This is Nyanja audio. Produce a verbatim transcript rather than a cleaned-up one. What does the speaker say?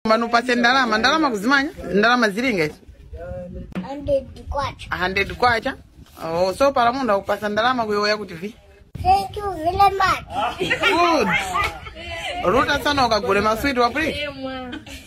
Manupase ndalama, ndalama kuzimanya? Ndalama zilinga hizo? hundred kwacha. hundred kwacha? Oh, so para munda upasa ndalama kuyoya kuti vi? Thank you very much. Good. Ruta sana ukagule maswiti wa free?